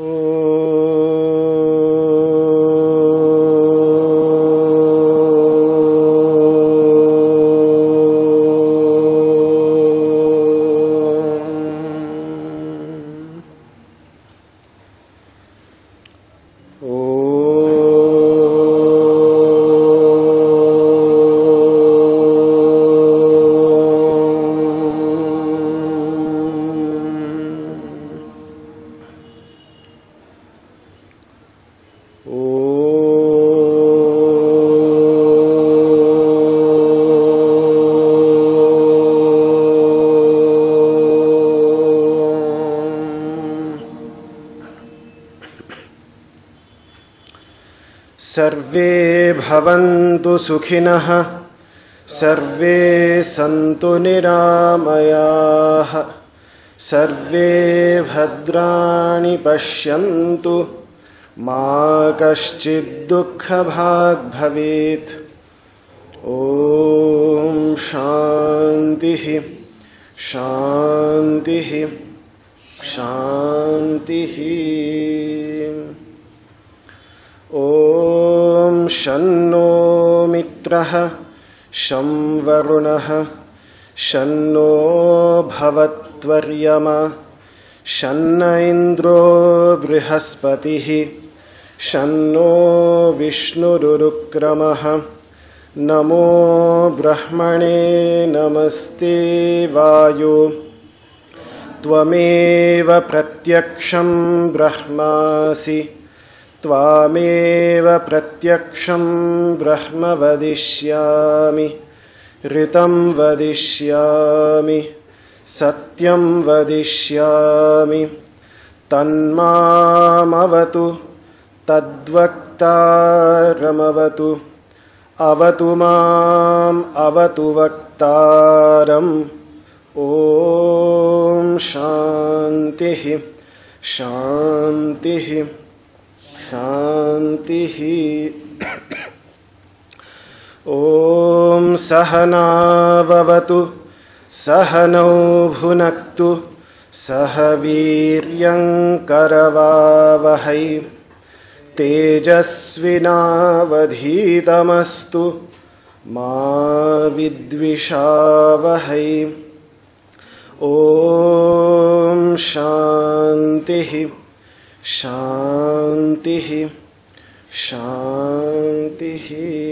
सर्वे भवन्तु सुखिनः सर्वे सन्तु निरामयाः सर्वे भद्राणि पश्यन्तु मा कश्चित् दुःखभाग् भवेत्। ॐ शान्तिः शान्तिः शान्तिः। ॐ शन्नो मित्रः शं वरुणः शन्नो भवत्वर्यमा शन्न इन्द्रो बृहस्पतिः शन्नो विष्णुरुक्रमः। नमो ब्रह्मणे नमस्ते वायो त्वमेव प्रत्यक्षं ब्रह्मासि त्वामेव प्रत्यक्षं ब्रह्म वदिष्यामि ऋतं वदिष्यामि सत्यं वदिष्यामि तन्मामवतु तद्वक्तारमवतु अवतु माम् अवतु वक्तारम्। ॐ शान्तिः शान्तिः शान्तिः। ॐ सहनाववतु सहनौ भुनक्तु सह वीर्यं करवावहै तेजस्विनावधीतमस्तु मा विद्विषावहै। ॐ शान्तिः शान्तिः शान्तिः।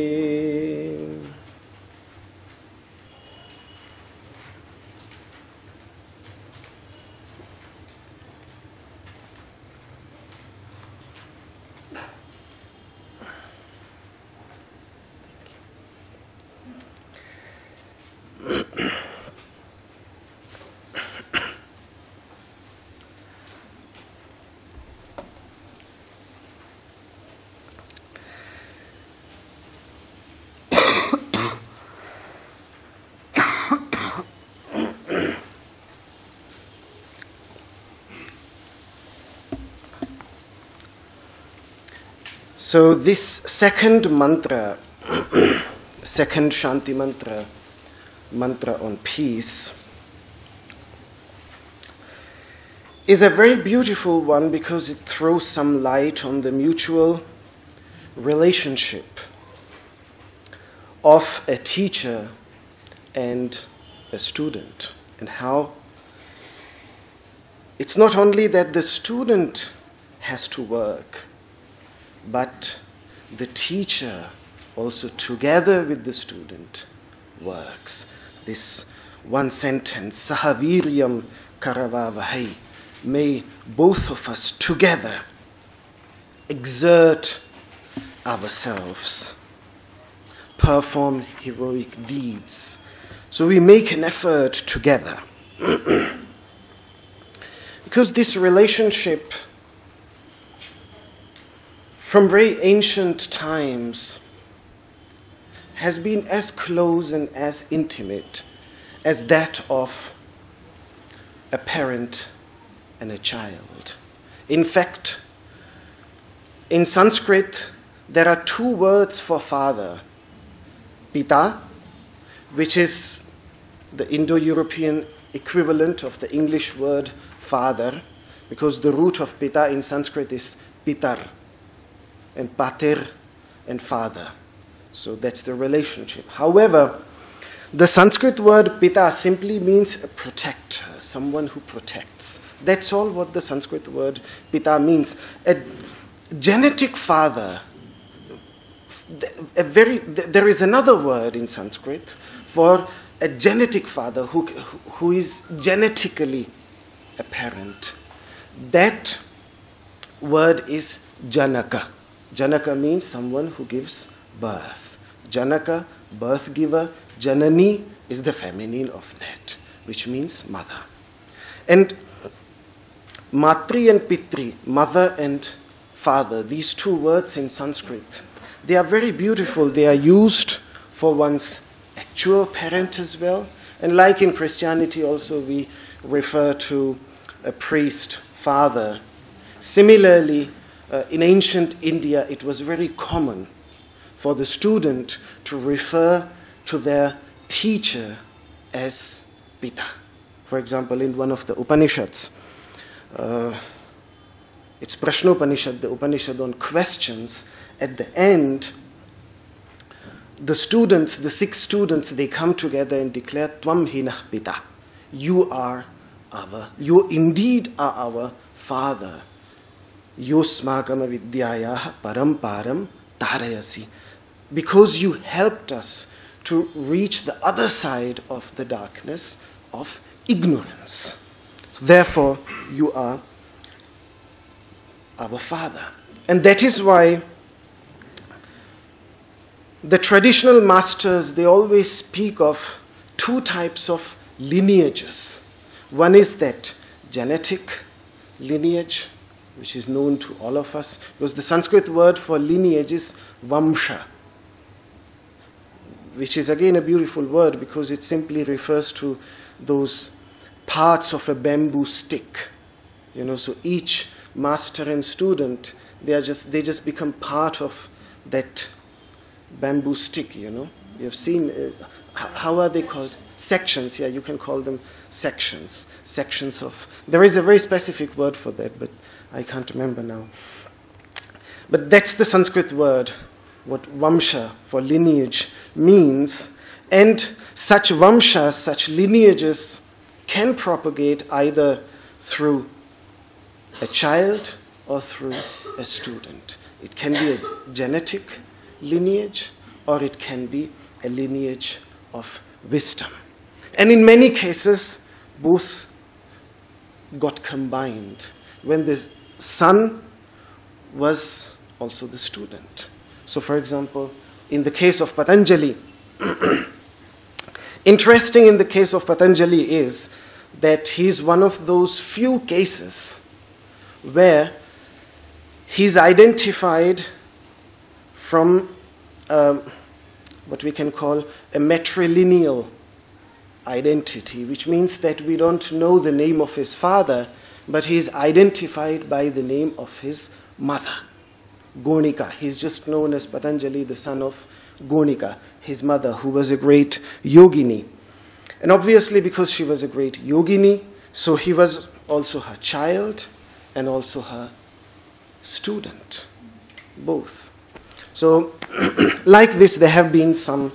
So this second mantra, second Shanti Mantra, mantra on peace, is a very beautiful one because it throws some light on the mutual relationship of a teacher and a student, and how it's not only that the student has to work, but the teacher also together with the student works. This one sentence, Saha vīryaṁ karavāvahai, may both of us together exert ourselves, perform heroic deeds. So we make an effort together. Because this relationship from very ancient times has been as close and as intimate as that of a parent and a child. In fact, in Sanskrit, there are two words for father. Pita, which is the Indo-European equivalent of the English word father, because the root of pita in Sanskrit is pitar, and pater and father. So that's the relationship. However, the Sanskrit word pita simply means a protector, someone who protects. That's all what the Sanskrit word pita means. A genetic father. There is another word in Sanskrit for a genetic father who is genetically a parent. That word is janaka. Janaka means someone who gives birth. Janaka, birth giver. Janani is the feminine of that, which means mother. And matri and pitri, mother and father, these two words in Sanskrit, they are very beautiful. They are used for one's actual parent as well. And like in Christianity also, we refer to a priest, father. Similarly, in ancient India, it was very common for the student to refer to their teacher as Pita. For example, in one of the Upanishads, it's Prashna Upanishad, the Upanishad on questions. At the end, the students, the 6 students, they come together and declare, Tvam hinah Pita. You indeed are our father. Yosmakam vidyayah paramparam tarayasi. Because you helped us to reach the other side of the darkness of ignorance. So therefore, you are our father. And that is why the traditional masters, they always speak of 2 types of lineages. One is that genetic lineage, which is known to all of us, because the Sanskrit word for lineage is vamsha, which is again a beautiful word because it simply refers to those parts of a bamboo stick. So each master and student, they just become part of that bamboo stick, You have seen, how are they called? Sections, yeah, you can call them sections. Sections of, there is a very specific word for that, but I can't remember now. But that's the Sanskrit word, what vamsha, for lineage, means. And such vamshas, such lineages, can propagate either through a child or through a student. It can be a genetic lineage, or it can be a lineage of wisdom. And in many cases, both got combined when the son was also the student. So for example, in the case of Patanjali, interesting in the case of Patanjali is that he's one of those few cases where he's identified from what we can call a matrilineal identity, which means that we don't know the name of his father, but he is identified by the name of his mother, Gonika. He's just known as Patanjali, the son of Gonika, his mother, who was a great yogini. And obviously, because she was a great yogini, so he was also her child and also her student, both. So, like this, there have been some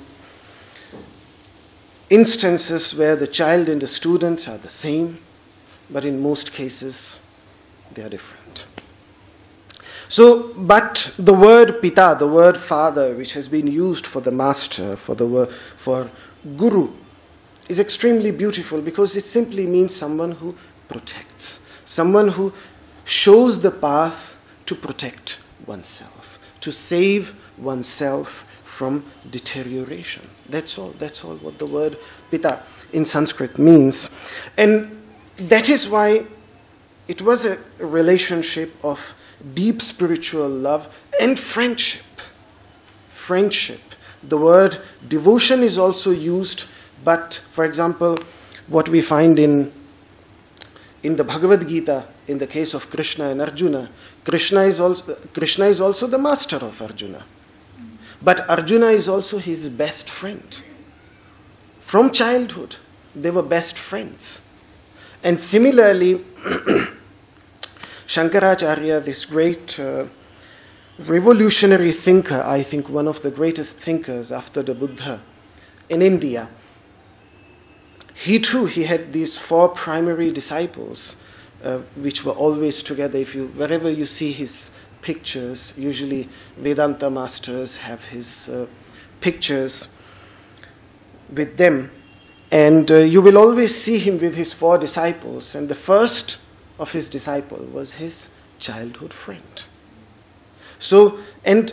instances where the child and the student are the same, but in most cases, they are different. So, but the word pita, the word father, which has been used for the master, for guru, is extremely beautiful because it simply means someone who protects, someone who shows the path to protect oneself, to save oneself from deterioration. That's all what the word pita in Sanskrit means. And that is why it was a relationship of deep spiritual love and friendship. Friendship. The word devotion is also used, but for example, what we find in the Bhagavad Gita, in the case of Krishna and Arjuna, Krishna is also the master of Arjuna. But Arjuna is also his best friend. From childhood, they were best friends. And similarly, Shankaracharya, this great revolutionary thinker, I think one of the greatest thinkers after the Buddha in India, he had these 4 primary disciples, which were always together. Wherever you see his pictures, usually Vedanta masters have his pictures with them, and you will always see him with his 4 disciples, and the first of his disciple was his childhood friend. So, and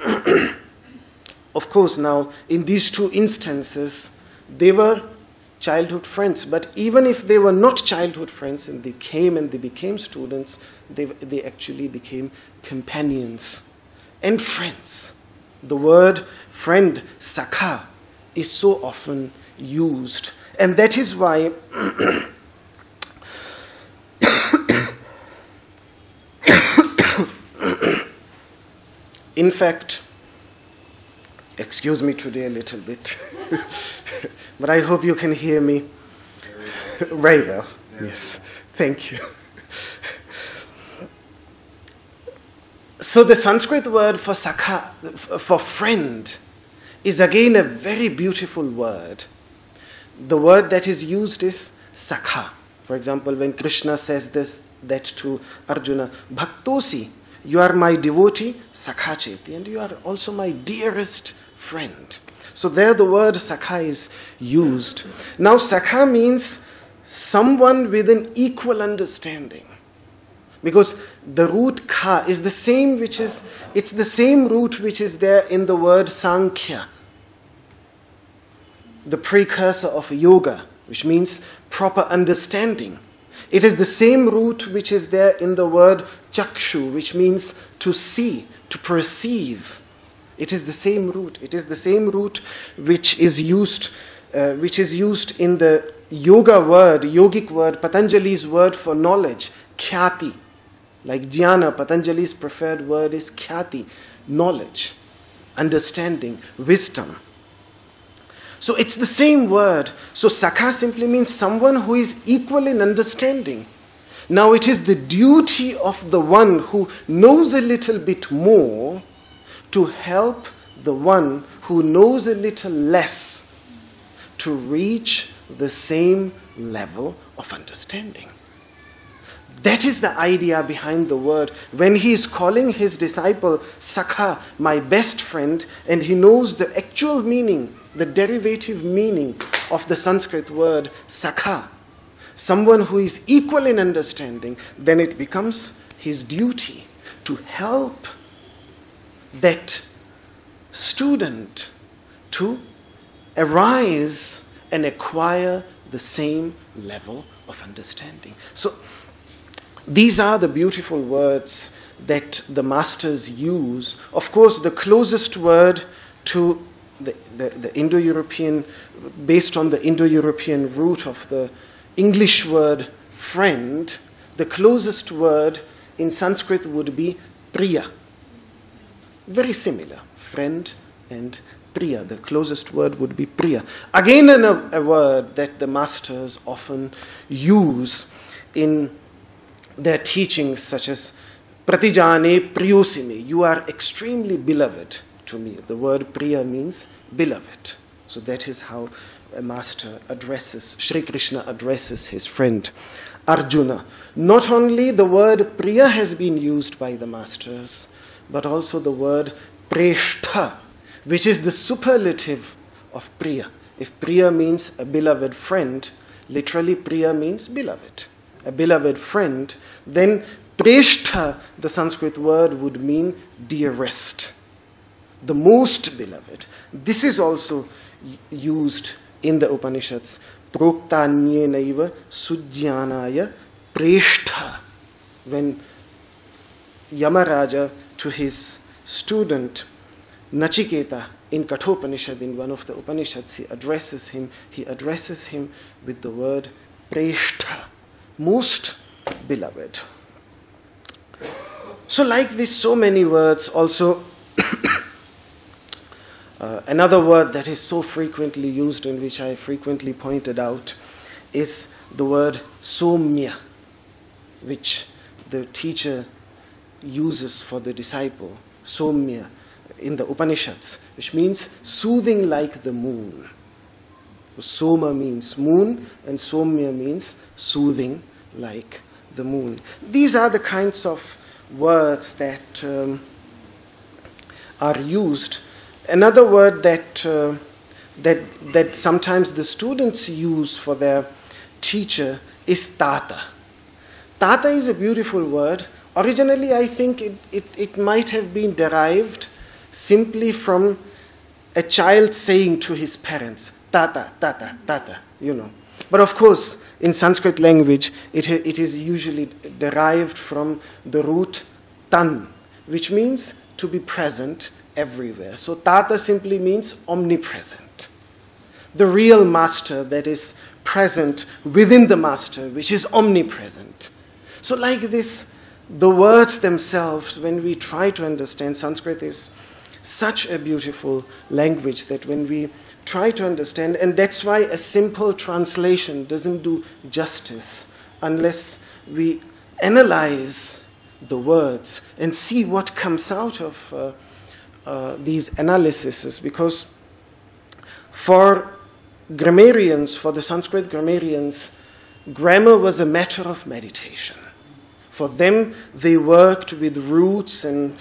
of course now in these 2 instances they were childhood friends, but even if they were not childhood friends and they came and they became students, they actually became companions and friends. The word friend, Saha, is so often used, and that is why in fact, excuse me today a little bit, but I hope you can hear me very well. Yes, thank you. So the Sanskrit word for Saha, for friend, is again a very beautiful word. The word that is used is Saha. For example, when Krishna says that to Arjuna, Bhaktosi, you are my devotee, Sakha Cheti, and you are also my dearest friend. So there the word Sakha is used. Now Sakha means someone with an equal understanding. Because the root ka is the same it's the same root which is there in the word Sankhya, the precursor of yoga, which means proper understanding. It is the same root which is there in the word chakshu, which means to see, to perceive. It is the same root. It is the same root which is used in the yoga word, yogic word, Patanjali's word for knowledge, khyati. Like jnana, Patanjali's preferred word is khyati, knowledge, understanding, wisdom. So it's the same word. So Sakha simply means someone who is equal in understanding. Now it is the duty of the one who knows a little bit more to help the one who knows a little less to reach the same level of understanding. That is the idea behind the word. When he is calling his disciple Sakha, my best friend, and he knows the actual meaning, the derivative meaning of the Sanskrit word Sakha, someone who is equal in understanding, then it becomes his duty to help that student to arise and acquire the same level of understanding. So these are the beautiful words that the masters use. Of course, the closest word to the Indo-European, based on the Indo-European root of the English word friend, the closest word in Sanskrit would be priya. Very similar, friend and priya. The closest word would be priya. Again, a word that the masters often use in their teachings, such as pratijane priyosime, you are extremely beloved to me. The word priya means beloved. So that is how a master addresses, Sri Krishna addresses his friend Arjuna. Not only the word priya has been used by the masters, but also the word preshtha, which is the superlative of priya. If priya means a beloved friend, literally priya means beloved. A beloved friend, then preshtha, the Sanskrit word, would mean dearest, the most beloved. This is also used in the Upanishads. Proktanyenaiva sujyanaya preshtha. When Yamaraja to his student Nachiketa in Kathopanishad, in one of the Upanishads, he addresses him with the word preshtha, most beloved. So like this, so many words. Also another word that is so frequently used and which I frequently pointed out is the word somya, which the teacher uses for the disciple, somya, in the Upanishads, which means soothing like the moon. Soma means moon, and somya means soothing like the moon. These are the kinds of words that are used. Another word that sometimes the students use for their teacher is tata. Tata is a beautiful word. Originally, I think it might have been derived simply from a child saying to his parents, tata, tata, tata, you know. But of course, in Sanskrit language, it is usually derived from the root tan, which means to be present everywhere. So tata simply means omnipresent. The real master that is present within the master, which is omnipresent. So like this, the words themselves, when we try to understand, Sanskrit is such a beautiful language that when we try to understand, and that's why a simple translation doesn't do justice unless we analyze the words and see what comes out of these analyses, because for grammarians, for the Sanskrit grammarians, grammar was a matter of meditation. For them, they worked with roots and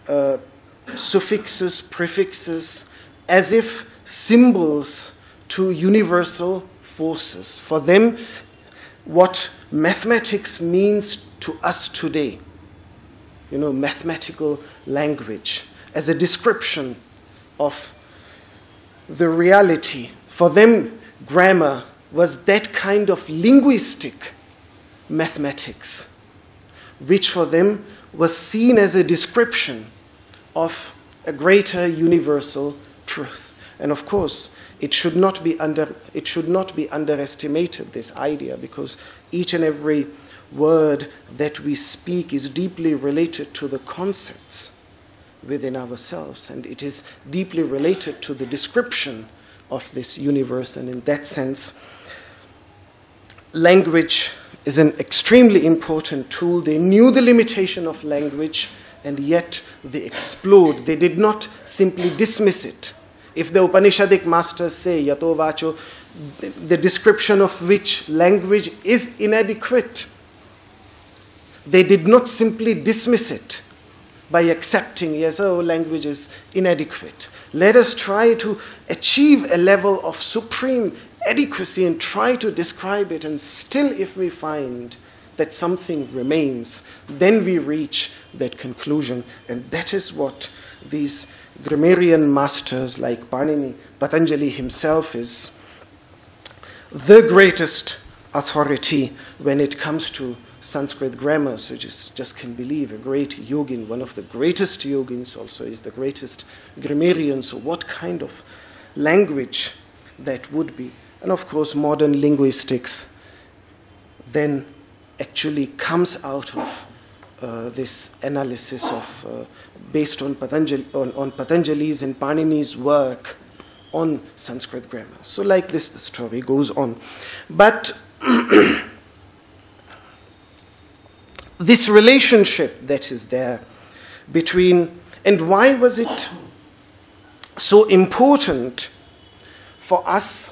suffixes, prefixes, as if symbols to universal forces. For them, what mathematics means to us today, you know, mathematical language, as a description of the reality. For them, grammar was that kind of linguistic mathematics, which for them was seen as a description of a greater universal truth. And of course, it should not be underestimated, this idea, because each and every word that we speak is deeply related to the concepts within ourselves, and it is deeply related to the description of this universe. And in that sense, language is an extremely important tool. They knew the limitation of language, and yet they explored. They did not simply dismiss it. If the Upanishadic masters say, yato vacho, the description of which language is inadequate, they did not simply dismiss it by accepting, yes, oh, language is inadequate. Let us try to achieve a level of supreme adequacy and try to describe it, and still if we find that something remains, then we reach that conclusion. And that is what these grammarian masters like Patanjali himself is the greatest authority when it comes to Sanskrit grammar. So just can believe, a great yogin, one of the greatest yogins also is the greatest grammarian. So what kind of language that would be? And of course, modern linguistics then actually comes out of this analysis of based on Patanjali's and Panini's work on Sanskrit grammar. So like this, the story goes on. But this relationship that is there between, and why was it so important for us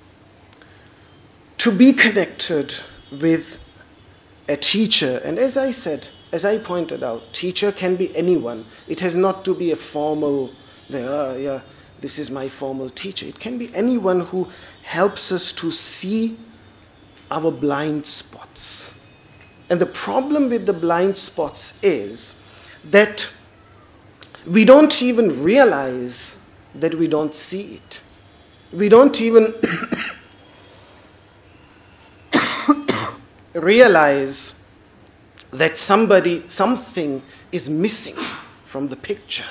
to be connected with a teacher? And as I said, as I pointed out, teacher can be anyone. It has not to be a formal, this is my formal teacher. It can be anyone who helps us to see our blind spots. And the problem with the blind spots is that we don't even realize that we don't see it. We don't even realize that something is missing from the picture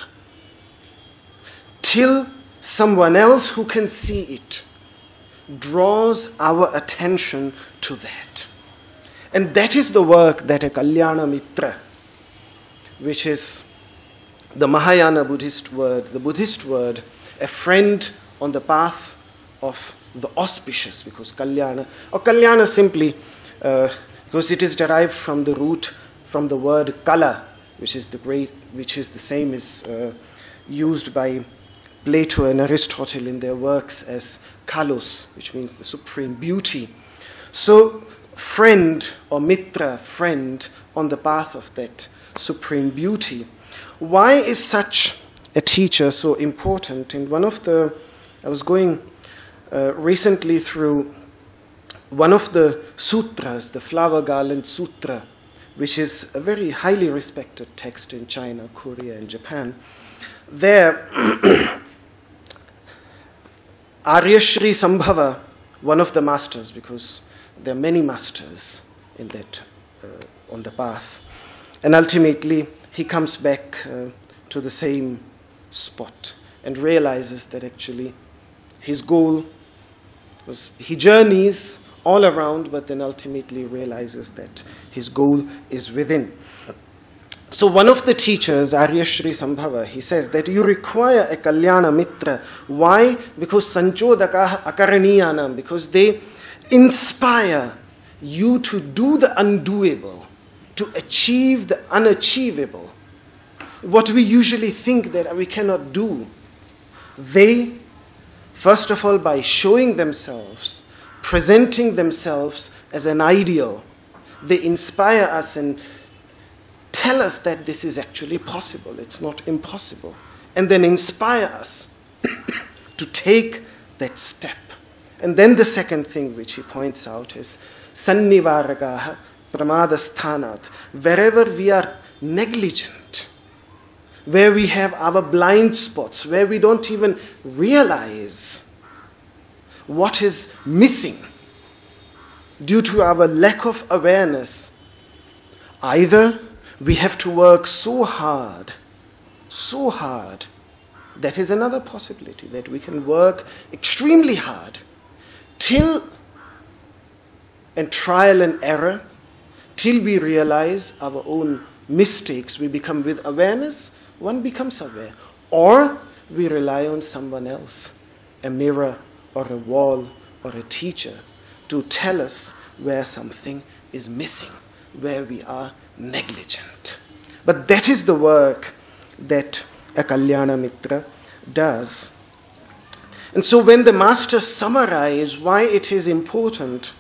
till someone else who can see it draws our attention to that. And that is the work that a Kalyana Mitra, which is the Mahayana Buddhist word, the Buddhist word, a friend on the path of the auspicious, because Kalyana, or Kalyana simply, because it is derived from the root from the word kala, which is the same as used by Plato and Aristotle in their works as kalos, which means the supreme beauty. So, friend or mitra, friend on the path of that supreme beauty. Why is such a teacher so important? And I was going recently through one of the sutras, the Flower Garland Sutra, which is a very highly respected text in China, Korea, and Japan. There, Aryashri Sambhava, one of the masters, because there are many masters in that on the path, and ultimately he comes back to the same spot and realizes that actually his goal was, he journeys all around, but then ultimately realizes that his goal is within. So one of the teachers, Aryashri Sambhava, he says that you require a kalyana mitra. Why? Because sanchodaka akaraniyanam, because they inspire you to do the undoable, to achieve the unachievable. What we usually think that we cannot do, they, first of all, by showing themselves, presenting themselves as an ideal, they inspire us and tell us that this is actually possible, it's not impossible, and then inspire us to take that step. And then the second thing which he points out is sannivaragaha pramadasthanat. Wherever we are negligent, where we have our blind spots, where we don't even realize what is missing due to our lack of awareness, either we have to work so hard, that is another possibility, that we can work extremely hard till, and trial and error, till we realize our own mistakes. We become with awareness, one becomes aware. Or we rely on someone else, a mirror or a wall or a teacher, to tell us where something is missing, where we are negligent. But that is the work that a Kalyana Mitra does. And so when the master summarized why it is important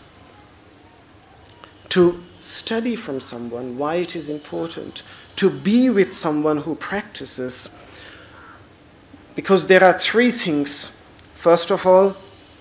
to study from someone, why it is important to be with someone who practices, because there are three things. First of all,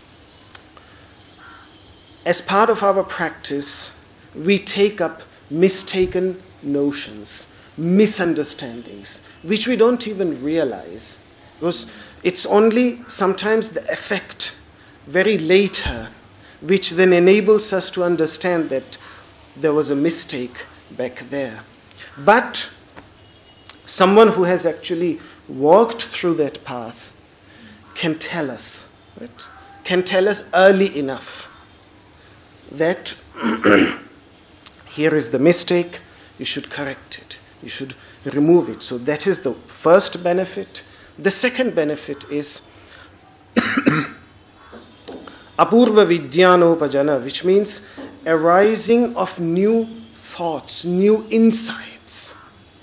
as part of our practice, we take up mistaken notions, misunderstandings, which we don't even realize. Because it's only sometimes the effect, very later, which then enables us to understand that there was a mistake back there. But someone who has actually walked through that path can tell us, right? Can tell us early enough that here is the mistake, you should correct it, you should remove it. So that is the first benefit. The second benefit is apurva vidyanopajana, which means arising of new thoughts, new insights.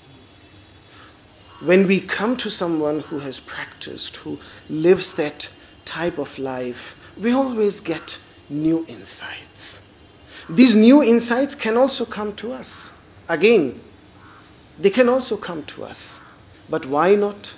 When we come to someone who has practiced, who lives that type of life, we always get new insights. These new insights can also come to us. Again, they can also come to us. But why not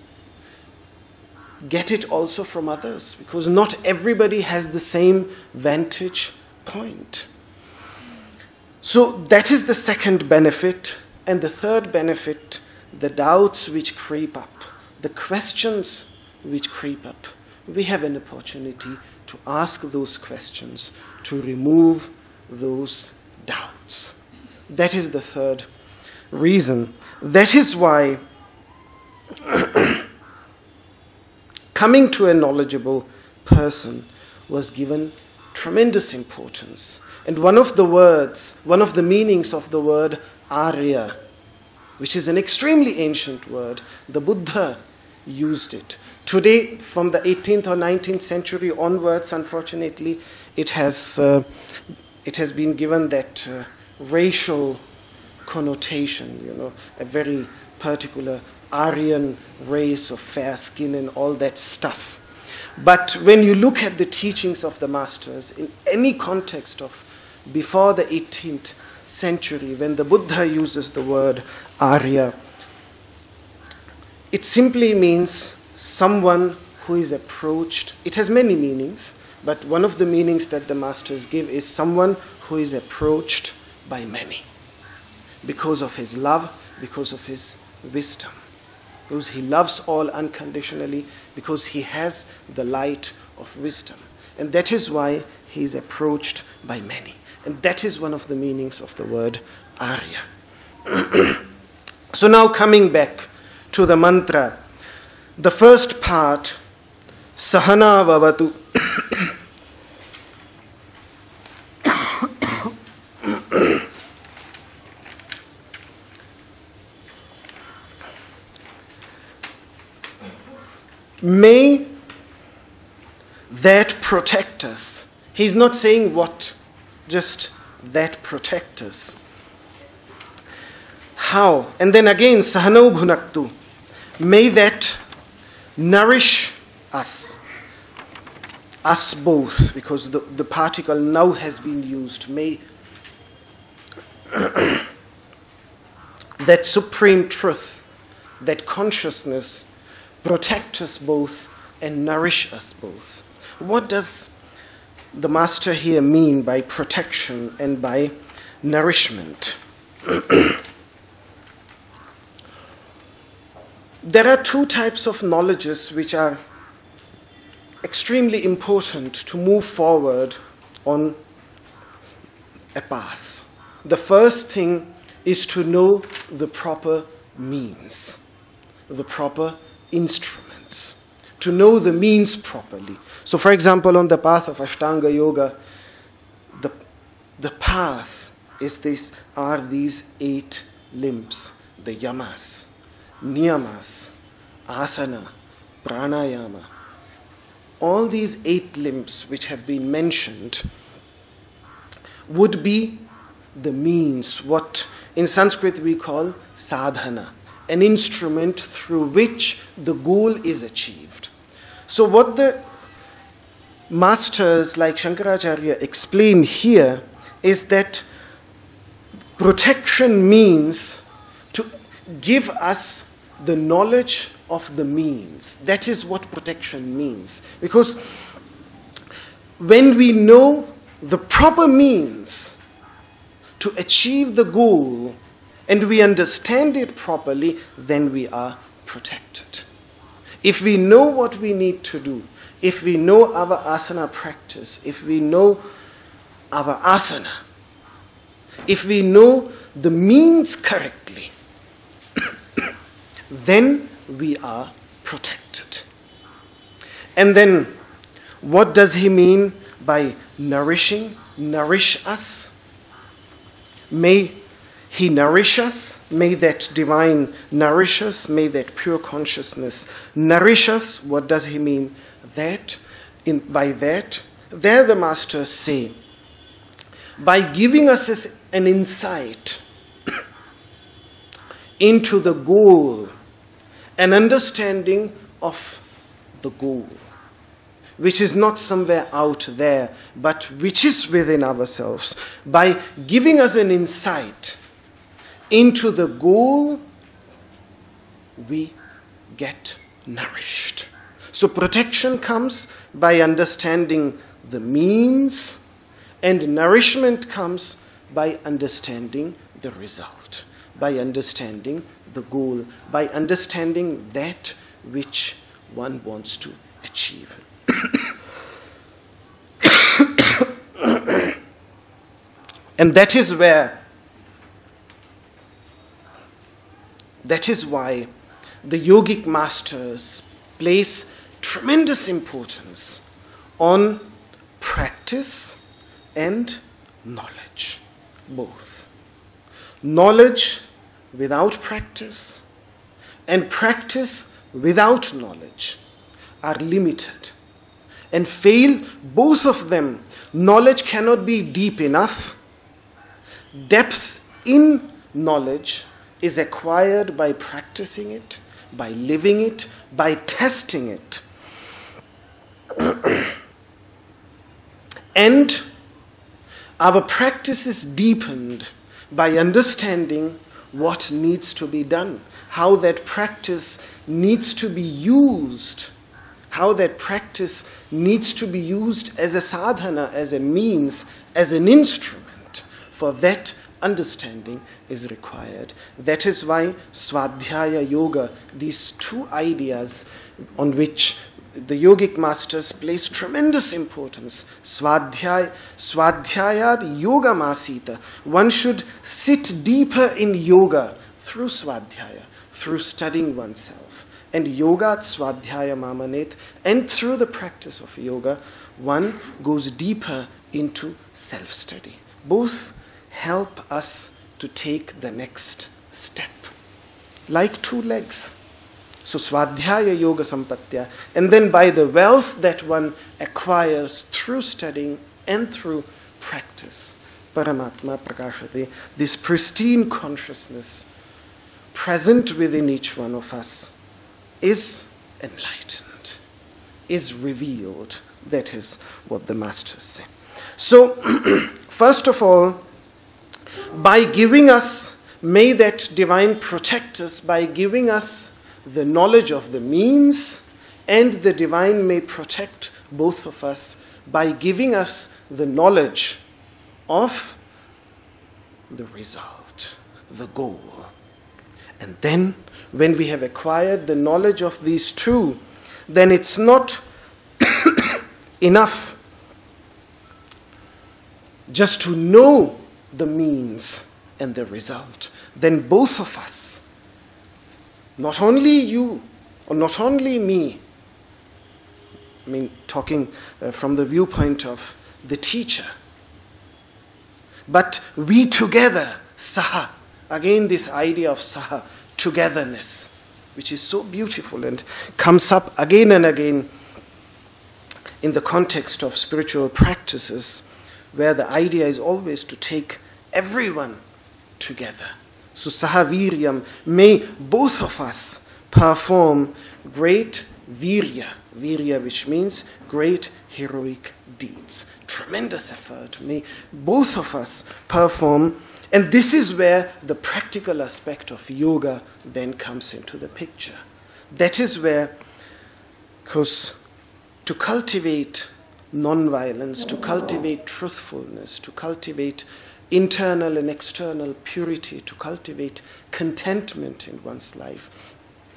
get it also from others? Because not everybody has the same vantage point. So that is the second benefit. And the third benefit, the doubts which creep up, the questions which creep up. We have an opportunity to ask those questions, to remove those doubts. That is the third reason. That is why coming to a knowledgeable person was given tremendous importance. And one of the meanings of the word Arya, which is an extremely ancient word, the Buddha used it. Today, from the 18th or 19th century onwards, unfortunately, it has been given that racial connotation, you know, a very particular Aryan race of fair skin and all that stuff. But when you look at the teachings of the masters, in any context of before the 18th century, when the Buddha uses the word Arya, it simply means someone who is approached. It has many meanings, but one of the meanings that the masters give is someone who is approached by many because of his love, because of his wisdom. Because he loves all unconditionally, because he has the light of wisdom. And that is why he is approached by many. And that is one of the meanings of the word Arya. So now coming back to the mantra, the first part, Sahana avatu. May that protect us. He's not saying what, just that protect us. How? And then again, Sahano bhunaktu. May that nourish us. Us both, because the particle now has been used. May that supreme truth, that consciousness, protect us both and nourish us both. What does the master here mean by protection and by nourishment? There are two types of knowledges which are extremely important to move forward on a path. The first thing is to know the proper means, the proper instruments, to know the means properly. So for example, on the path of Ashtanga Yoga, the path are these 8 limbs, the yamas, niyamas, asana, pranayama. All these 8 limbs which have been mentioned would be the means, what in Sanskrit we call sadhana, an instrument through which the goal is achieved. So what the masters like Shankaracharya explain here is that protection means to give us the knowledge of the means. That is what protection means. Because when we know the proper means to achieve the goal, and we understand it properly, then we are protected. If we know what we need to do, if we know our asana practice, if we know our asana, if we know the means correctly, then we are protected. And then, what does he mean by nourishing? Nourish us. May he nourish us. May that divine nourish us. May that pure consciousness nourish us. What does he mean? By that, there the masters say, by giving us an insight into the goal, an understanding of the goal, which is not somewhere out there, but which is within ourselves. By giving us an insight into the goal, we get nourished. So protection comes by understanding the means, and nourishment comes by understanding the result, by understanding the goal, by understanding that which one wants to achieve. And that is why the yogic masters place tremendous importance on practice and knowledge, both. Knowledge without practice and practice without knowledge are limited and fail, both of them. Knowledge cannot be deep enough. Depth in knowledge is acquired by practicing it, by living it, by testing it. And our practice is deepened by understanding what needs to be done, how that practice needs to be used, how that practice needs to be used as a sadhana, as a means, as an instrument. For that understanding is required. That is why Svadhyaya Yoga, these two ideas on which the yogic masters place tremendous importance. Svadhyayad yoga masita. One should sit deeper in yoga through Svadhyaya, through studying oneself. And yoga svadhyaya mamanet. And through the practice of yoga, one goes deeper into self-study. Both help us to take the next step. Like two legs. So Svadhyaya Yoga Sampatya, and then by the wealth that one acquires through studying and through practice, Paramatma Prakashate, this pristine consciousness present within each one of us is enlightened, is revealed. That is what the masters say. So, first of all, by giving us, may that divine protect us by giving us the knowledge of the means, and the divine may protect both of us by giving us the knowledge of the result, the goal. And then, when we have acquired the knowledge of these two, then it's not enough just to know the means and the result. Then both of us, not only you or not only me, I mean talking from the viewpoint of the teacher, but we together, Saha, again this idea of Saha, togetherness, which is so beautiful and comes up again and again in the context of spiritual practices, where the idea is always to take everyone together. So Saha vīryaṁ, may both of us perform great virya, which means great heroic deeds, tremendous effort. May both of us perform, and this is where the practical aspect of yoga then comes into the picture. That is where, because to cultivate non-violence, to cultivate truthfulness, to cultivate internal and external purity, to cultivate contentment in one's life,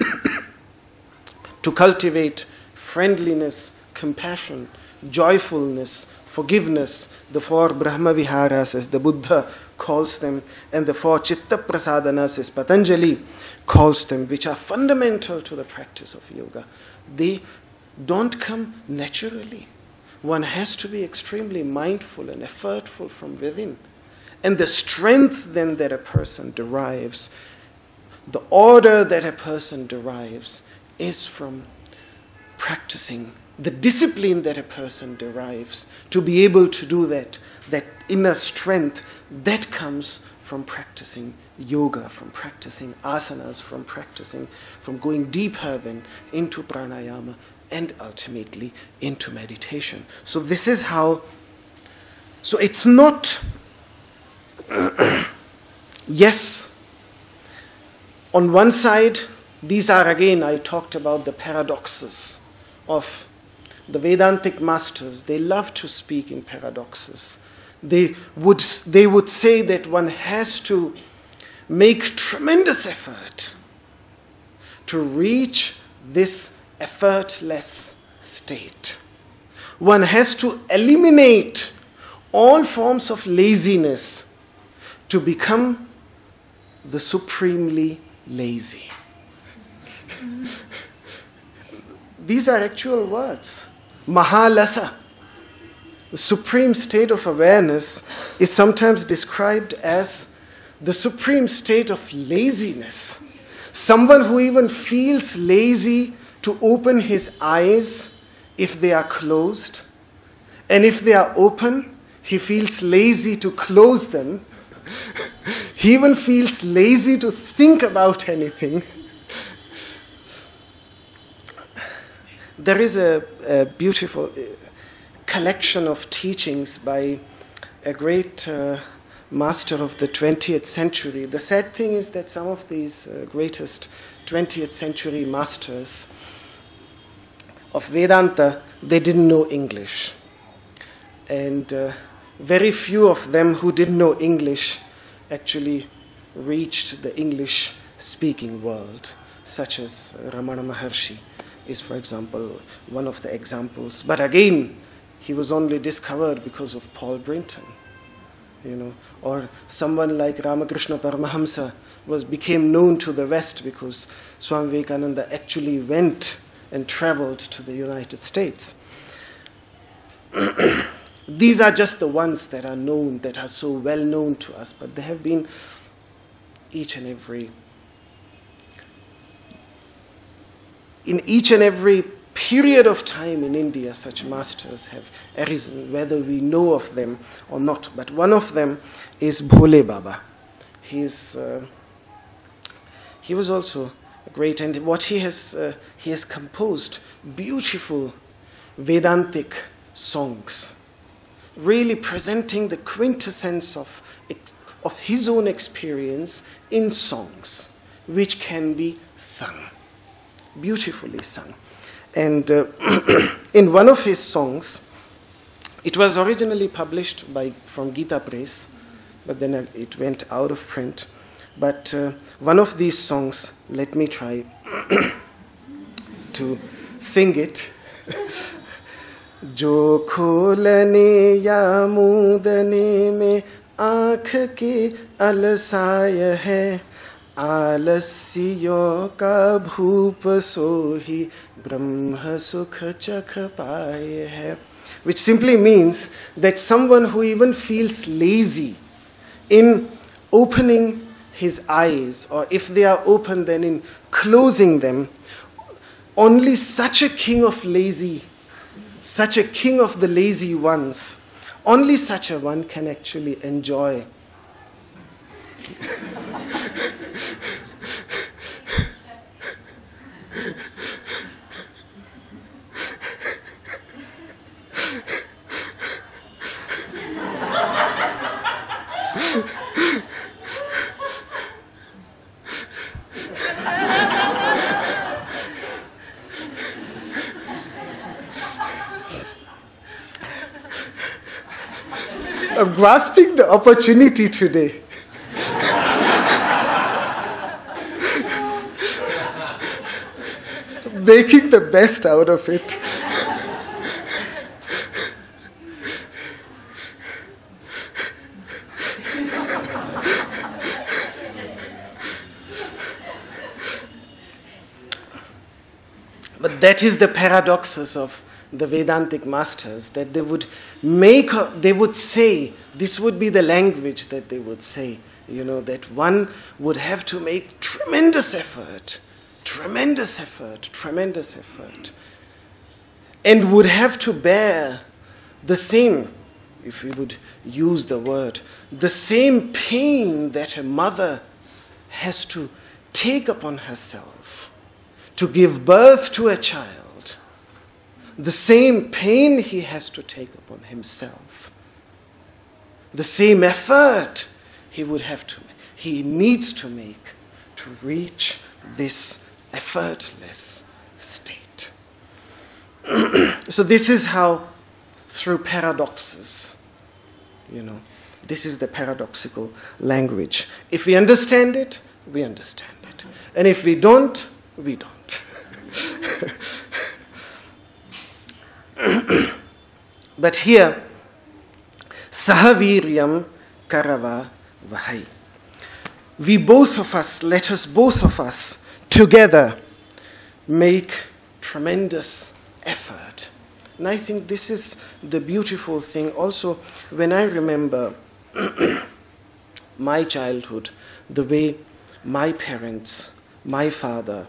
to cultivate friendliness, compassion, joyfulness, forgiveness, the four Brahma Viharas as the Buddha calls them, and the four Chitta Prasadanas as Patanjali calls them, which are fundamental to the practice of yoga. They don't come naturally. One has to be extremely mindful and effortful from within. And the strength then that a person derives, the order that a person derives, is from practicing. The discipline that a person derives to be able to do that inner strength, that comes from practicing yoga, from practicing asanas, from going deeper then into pranayama and ultimately into meditation. So this is how, so it's not, yes, on one side, these are again, I talked about the paradoxes of the Vedantic masters. They love to speak in paradoxes. They would say that one has to make tremendous effort to reach this effortless state. One has to eliminate all forms of laziness to become the supremely lazy. These are actual words. Mahalasa, the supreme state of awareness, is sometimes described as the supreme state of laziness. Someone who even feels lazy to open his eyes if they are closed, and if they are open, he feels lazy to close them. he even feels lazy to think about anything. There is a beautiful collection of teachings by a great master of the 20th century. The sad thing is that some of these greatest 20th century masters of Vedanta, they didn't know English. And very few of them who didn't know English actually reached the English-speaking world, such as Ramana Maharshi is, for example, one of the examples. But again, he was only discovered because of Paul Brinton, or someone like Ramakrishna Paramahamsa became known to the West because Swami Vivekananda actually went and traveled to the United States. These are just the ones that are known, that are so well known to us, but there have been in each and every period of time in India, such masters have arisen, whether we know of them or not. But one of them is Bhole Baba. He was also great, and what he has composed beautiful Vedantic songs, really presenting the quintessence of his own experience in songs, which can be sung, beautifully sung. And in one of his songs, it was originally published from Gita Press, but then it went out of print. But one of these songs, let me try to sing it. जो खोलने या मूदने में आँख की अलसाय है, आलस्यों का भूप सोही ब्रह्म सुख चख पाए है. Which simply means that someone who even feels lazy in opening his eyes, or if they are open then in closing them, only such a king of the lazy ones, only such a one can actually enjoy I'm grasping the opportunity today. Making the best out of it. But that is the paradoxes of the Vedantic masters, that they would say, this would be the language that they would say, that one would have to make tremendous effort, and would have to bear the same, if we would use the word, the same pain that a mother has to take upon herself to give birth to a child. The same pain he has to take upon himself. The same effort he needs to make to reach this effortless state. So this is how, through paradoxes, this is the paradoxical language. If we understand it, we understand it. And if we don't, we don't. But here, Saha vīryaṁ karavāvahai. Let us both of us together make tremendous effort. And I think this is the beautiful thing. Also, when I remember my childhood, the way my parents, my father,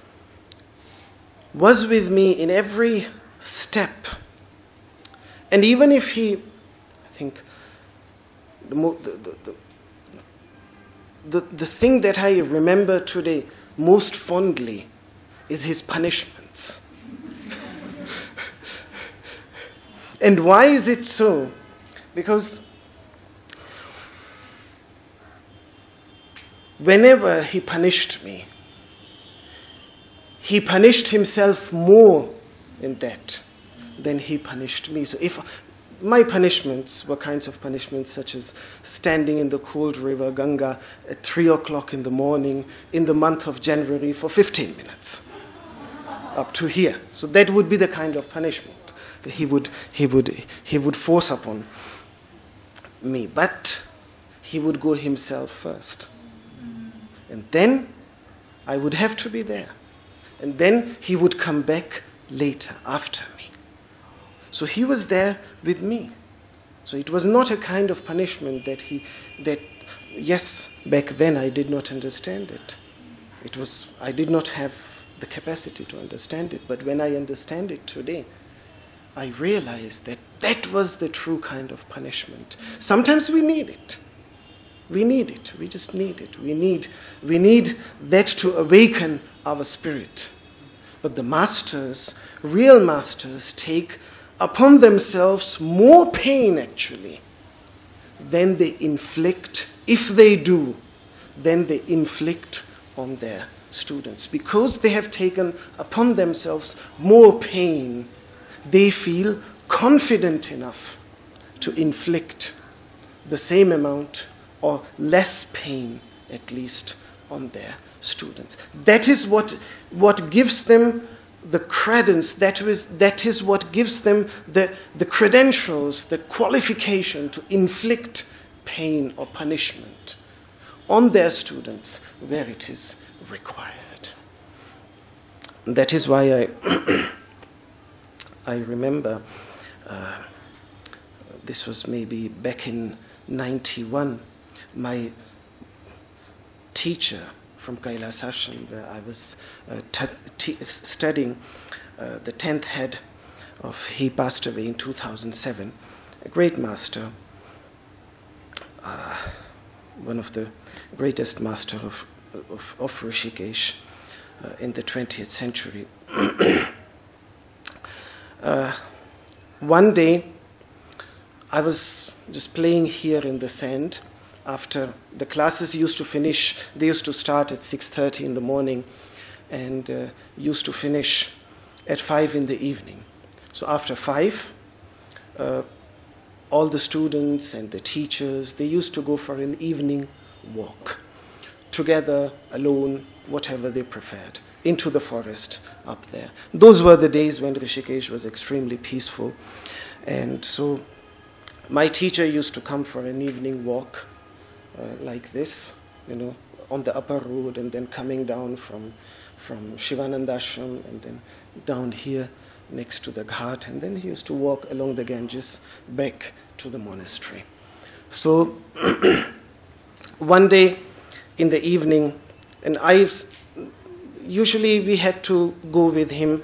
was with me in every step. And even if he, I think, the thing that I remember today most fondly is his punishments. And why is it so? Because whenever he punished me, he punished himself more in that than he punished me. So if my punishments were kinds of punishments such as standing in the cold river Ganga at 3 o'clock in the morning in the month of January for 15 minutes, up to here. So that would be the kind of punishment that he would force upon me. But he would go himself first. And then I would have to be there. And then he would come back later, after me. So he was there with me. So it was not a kind of punishment that yes, back then I did not understand it. I did not have the capacity to understand it. But when I understand it today, I realize that that was the true kind of punishment. Sometimes we need it. We need it. We just need it. We need that to awaken our spirit. But the masters, real masters, take upon themselves more pain actually than they inflict. If they do, then they inflict on their students. Because they have taken upon themselves more pain, they feel confident enough to inflict the same amount or less pain, at least, on their students. That is what gives them the credence, that is what gives them the credentials, the qualification to inflict pain or punishment on their students where it is required. That is why I remember, this was maybe back in 91, my teacher from Kailas Ashram, where I was studying, the 10th head he passed away in 2007, a great master, one of the greatest master of Rishikesh in the 20th century. One day, I was just playing here in the sand after the classes used to finish. They used to start at 6:30 in the morning and used to finish at 5 in the evening. So after 5, all the students and the teachers, they used to go for an evening walk, together, alone, whatever they preferred, into the forest up there. Those were the days when Rishikesh was extremely peaceful. And so my teacher used to come for an evening walk like this, on the upper road, and then coming down from Shivananda Ashram and then down here next to the ghat, and then he used to walk along the Ganges back to the monastery. So one day in the evening, and usually we had to go with him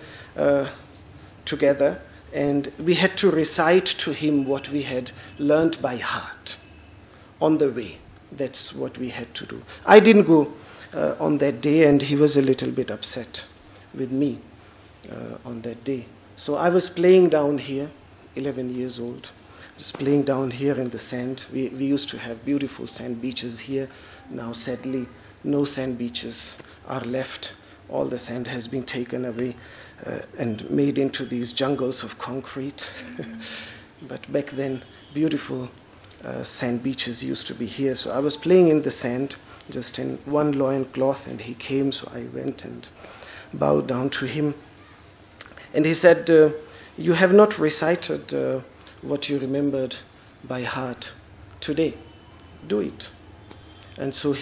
together, and we had to recite to him what we had learned by heart on the way. That's what we had to do. I didn't go on that day, and he was a little bit upset with me on that day. So I was playing down here, 11 years old, just playing down here in the sand. We used to have beautiful sand beaches here. Now, sadly, no sand beaches are left. All the sand has been taken away and made into these jungles of concrete. But back then, beautiful sand beaches used to be here. So I was playing in the sand, just in one loincloth, and he came, so I went and bowed down to him. And he said, you have not recited what you remembered by heart today. Do it. And so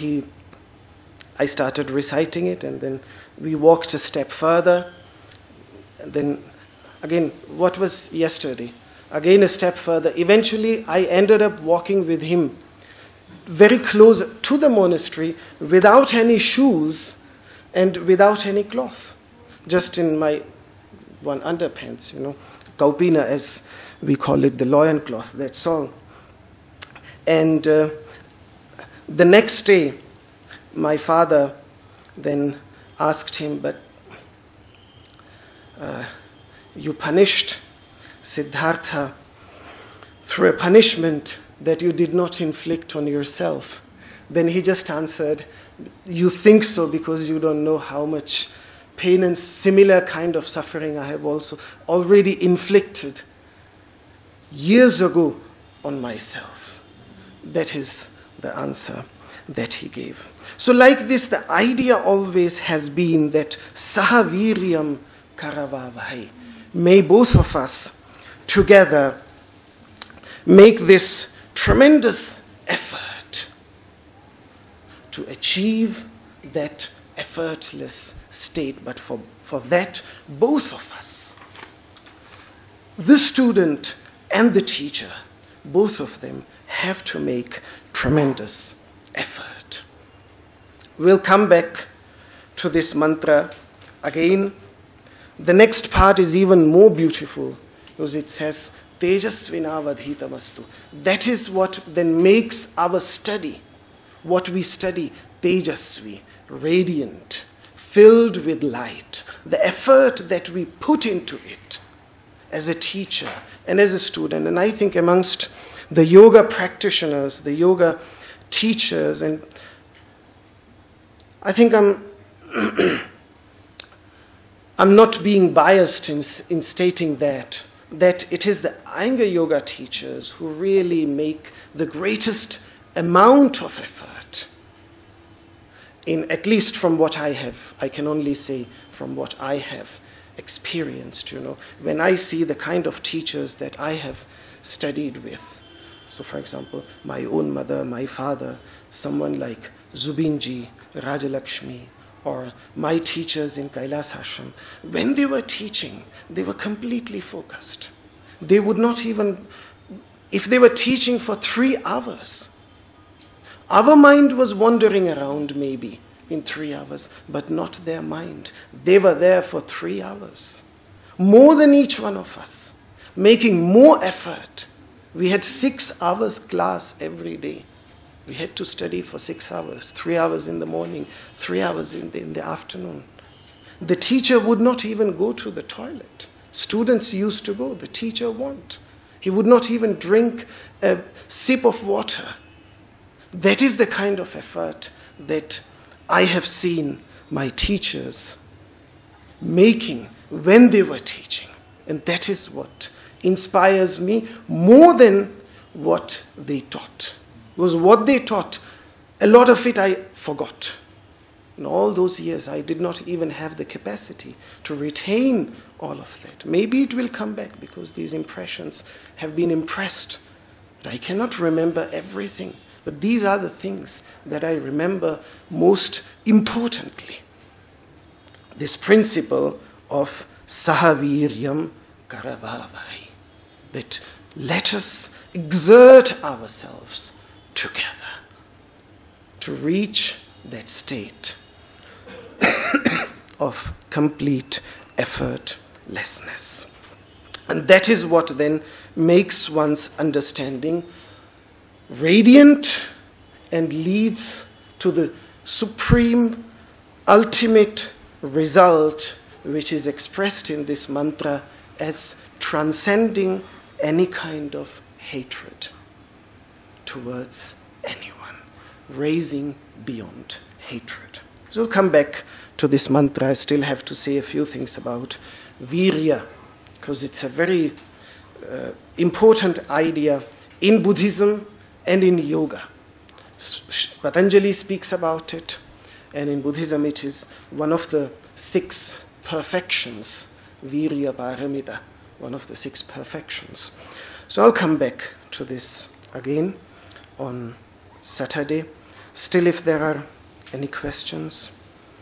I started reciting it, and then we walked a step further. And then, again, what was yesterday? Again, a step further. Eventually, I ended up walking with him very close to the monastery without any shoes and without any cloth. Just in my one underpants, kaupina, as we call it, the loincloth, that's all. And the next day, my father then asked him, but you punished Siddhartha through a punishment that you did not inflict on yourself. Then he just answered, you think so because you don't know how much pain and similar kind of suffering I have also already inflicted years ago on myself. That is the answer that he gave. So like this, the idea always has been that Saha vīryaṁ karavāvahai. May both of us together make this tremendous effort to achieve that effortless state. But for that, both of us, the student and the teacher, both of them have to make tremendous effort. We'll come back to this mantra again. The next part is even more beautiful because it says, Tejasvi adhītam astu. That is what then makes our study, what we study, Tejasvi, radiant, filled with light. The effort that we put into it as a teacher and as a student. And I think amongst the yoga practitioners, the yoga teachers, and I think I'm not being biased in stating that it is the Iyengar yoga teachers who really make the greatest amount of effort. In at least from what I can only say from what I have experienced, when I see the kind of teachers that I have studied with. So for example, my own mother, my father, someone like Zubinji, Rajalakshmi, or my teachers in Kailas Ashram, when they were teaching, they were completely focused. They would not even, if they were teaching for 3 hours, our mind was wandering around maybe in 3 hours, but not their mind. They were there for 3 hours, more than each one of us, making more effort. We had 6 hours class every day. We had to study for 6 hours, 3 hours in the morning, 3 hours in the afternoon. The teacher would not even go to the toilet. Students used to go, the teacher won't. He would not even drink a sip of water. That is the kind of effort that I have seen my teachers making when they were teaching. And that is what inspires me more than what they taught. Because what they taught, a lot of it I forgot. In all those years, I did not even have the capacity to retain all of that. Maybe it will come back because these impressions have been impressed. But I cannot remember everything. But these are the things that I remember most importantly. This principle of Saha vīryaṁ karavāvahai. That let us exert ourselves together to reach that state of complete effortlessness. And that is what then makes one's understanding radiant and leads to the supreme, ultimate result, which is expressed in this mantra as transcending any kind of hatred towards anyone, raising beyond hatred. So we'll come back to this mantra. I still have to say a few things about vīrya, because it's a very important idea in Buddhism and in yoga. Patanjali speaks about it, and in Buddhism it is one of the 6 perfections, virya paramita, one of the 6 perfections. So I'll come back to this again on Saturday. Still, if there are any questions,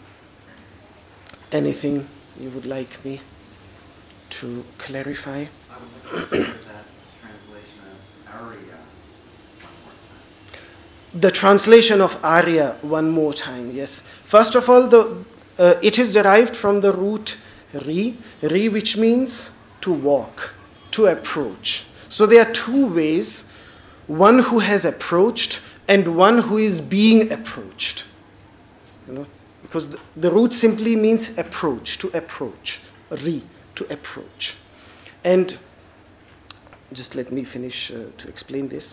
anything you would like me to clarify? I would like to hear that translation of Arya one more time. The translation of Arya one more time, yes. First of all, it is derived from the root ri, which means to walk, to approach. So there are 2 ways, one who has approached and one who is being approached. because the root simply means approach, to approach, to approach. And just let me finish to explain this.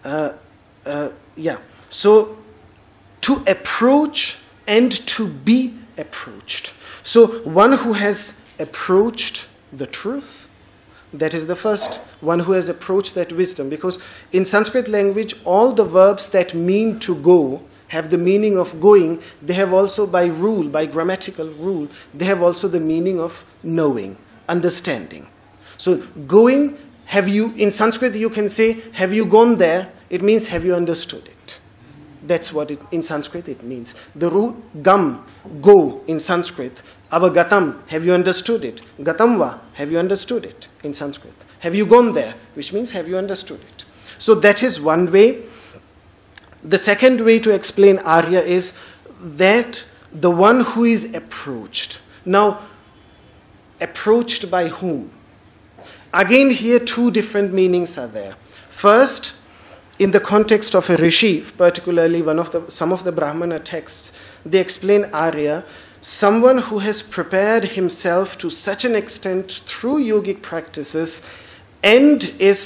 So to approach and to be approached. So one who has approached the truth, that is the first one who has approached that wisdom. Because in Sanskrit language, all the verbs that mean to go have the meaning of going. They have also by rule, by grammatical rule, they have also the meaning of knowing, understanding. So going, in Sanskrit you can say, have you gone there? It means, have you understood it? That's what in Sanskrit it means. The root gam, go in Sanskrit. Avagatam, have you understood it? Gatamva, have you understood it in Sanskrit? Have you gone there? Which means, have you understood it? So that is one way. The second way to explain Arya is that the one who is approached. Now, approached by whom? Again, here two different meanings are there. First, in the context of a rishi, particularly some of the Brahmana texts, they explain Arya, someone who has prepared himself to such an extent through yogic practices and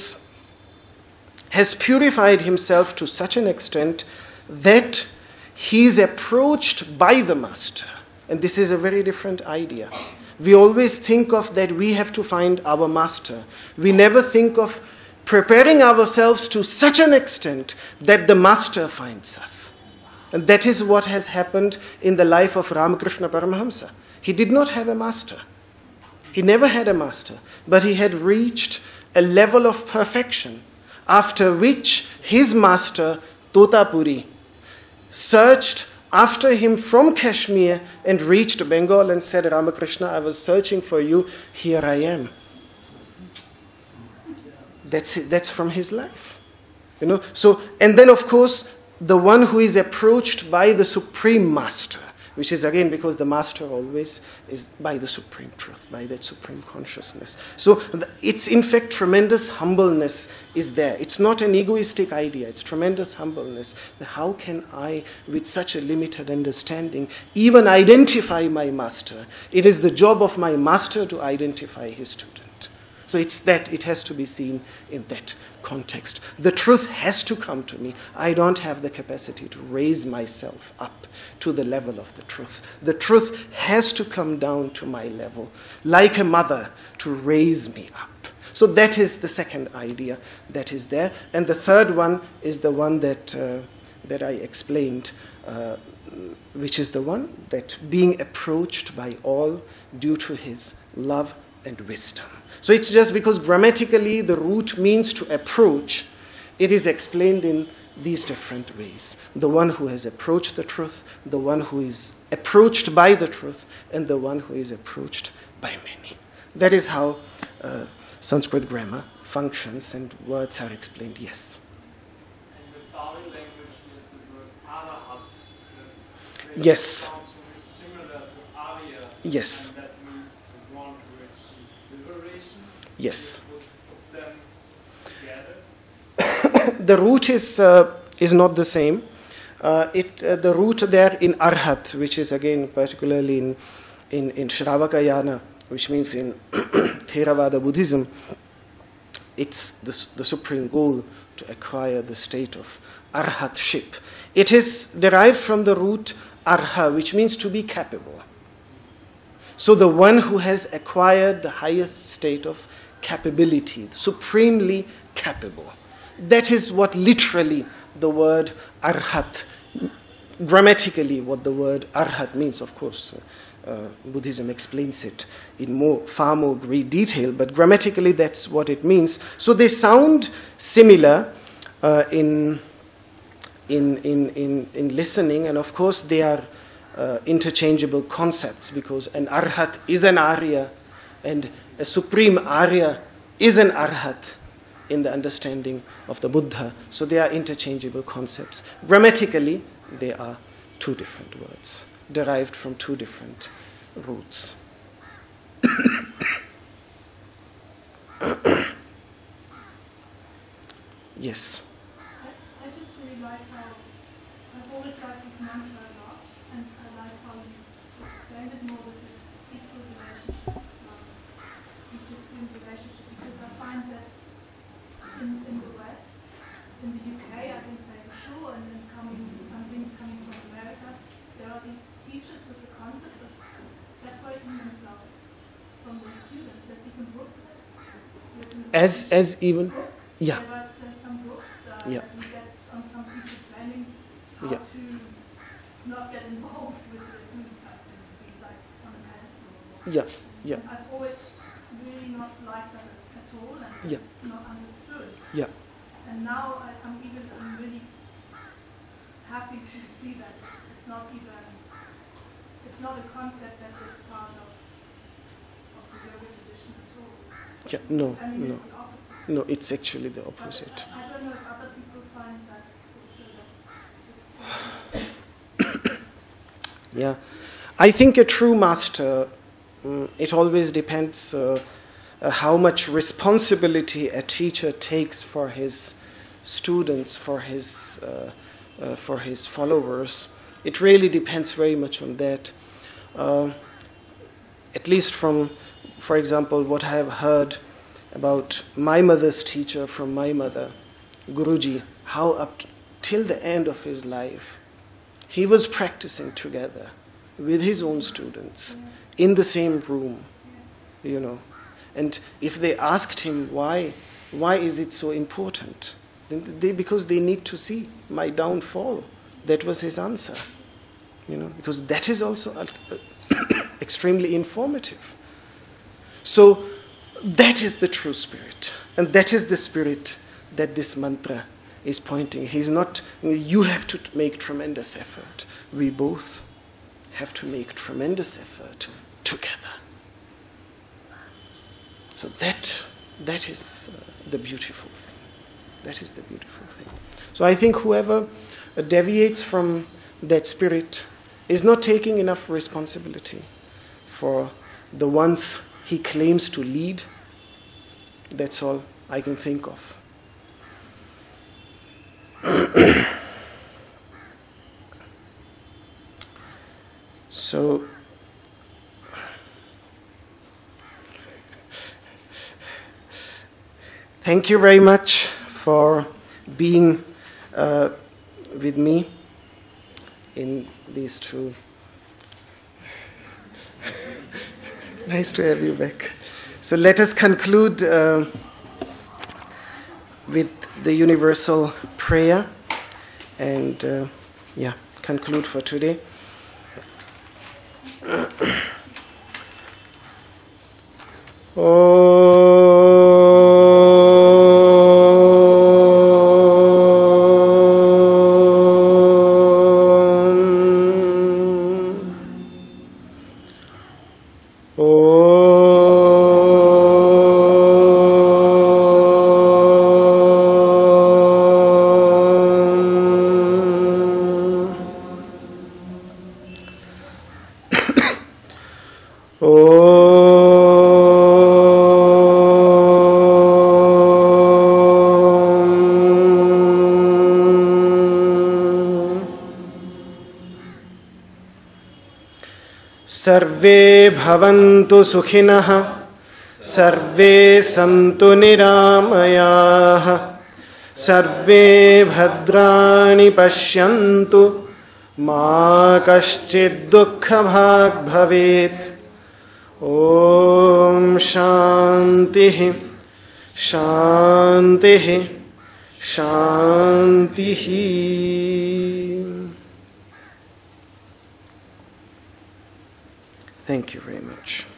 has purified himself to such an extent that he is approached by the master. And this is a very different idea. We always think of that we have to find our master. We never think of preparing ourselves to such an extent that the master finds us. And that is what has happened in the life of Ramakrishna Paramahamsa. He did not have a master. He never had a master. But he had reached a level of perfection, after which his master, Totapuri, searched after him from Kashmir and reached Bengal and said, Ramakrishna, I was searching for you, here I am. That's from his life. So, and then of course, the one who is approached by the Supreme Master, which is again because the Master always is by the Supreme Truth, by that Supreme Consciousness. So it's in fact tremendous humbleness is there. It's not an egoistic idea, it's tremendous humbleness. How can I, with such a limited understanding, even identify my Master? It is the job of my Master to identify his student. So it's that, it has to be seen in that context. The truth has to come to me. I don't have the capacity to raise myself up to the level of the truth. The truth has to come down to my level, like a mother, to raise me up. So that is the second idea that is there. And the third one is the one that I explained, which is the one that being approached by all due to his love and wisdom. So it's just because grammatically the root means to approach, it is explained in these different ways. The one who has approached the truth, the one who is approached by the truth, and the one who is approached by many. That is how Sanskrit grammar functions and words are explained. Yes? And the Pali language is the word arahat. Yes. Similar to Arya. Yes. And that means the one who achieved liberation. Yes. Put them together. The root is not the same. The root there in arhat, which is again particularly in Shravakayana, which means in Theravada Buddhism, it's the supreme goal to acquire the state of arhatship. It is derived from the root arha, which means to be capable. So the one who has acquired the highest state of capability, supremely capable. That is what literally the word arhat, grammatically what the word arhat means. Of course, Buddhism explains it in far more great detail, but grammatically that's what it means. So they sound similar in listening, and of course they are interchangeable concepts, because an arhat is an arya and a supreme arya is an arhat in the understanding of the Buddha. So they are interchangeable concepts. Grammatically, they are two different words, derived from two different roots. Yes? I just really like how I've always liked this mantra a lot, and I like how you explained it more with this equal relationship, teacher-student relationship, because I find that in the West, in the UK, I can say for sure, and then some things coming from America, there are these teachers with the concept of separating themselves from their students. There's even books. As even, books. yeah. There's some books Yeah. that we get on some teacher trainings how Yeah. to not get involved with the students, like them to be like on a pedestal. Yeah, yeah, And I've always really not liked that at all and yeah, not understood. yeah, And now I'm really happy to see that it's not a concept that is part of the yoga tradition at all. yeah. No, I mean, no, it's the opposite. no. It's actually the But opposite. I don't know if other people find that also Yeah, I think a true master. It always depends how much responsibility a teacher takes for his students, for his followers. It really depends very much on that. At least from, for example, what I have heard about my mother's teacher from my mother, Guruji, how up till the end of his life, he was practicing together with his own students in the same room, you know. And if they asked him why is it so important? Then because they need to see my downfall. That was his answer, you know, because that is also extremely informative. So that is the true spirit, and that is the spirit that this mantra is pointing. He's not, you have to make tremendous effort. We both have to make tremendous effort together. So that is the beautiful thing. That is the beautiful thing. So I think whoever deviates from that spirit is not taking enough responsibility for the ones he claims to lead. That's all I can think of. So, thank you very much for being with me in these two. Nice to have you back. So let us conclude with the universal prayer and conclude for today. सर्वे भवन्तु सुखिनः सर्वे सन्तु निरामयाः सर्वे भद्राणि पश्यन्तु मा कश्चित् दुःखभाग् भवेत् ॐ शान्तिः शान्तिः शान्तिः. Thank you very much.